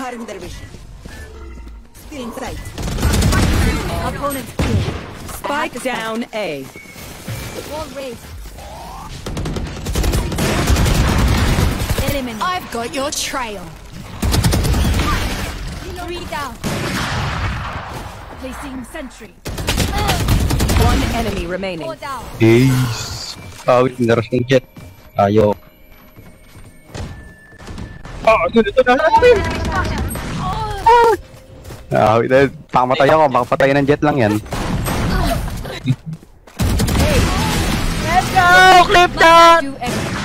Cutting their vision. Still in sight. Opponent killed. Spike down A. Wall raised. Eliminate. I've got your trail. 3 down. Placing sentry. One enemy remaining. 4 down. Ace. Awit na rush ng jet. Ayaw. Ito na natin! Awit na. Pamatay ako. Makapatay ng jet lang yan. Let's go! Clip that!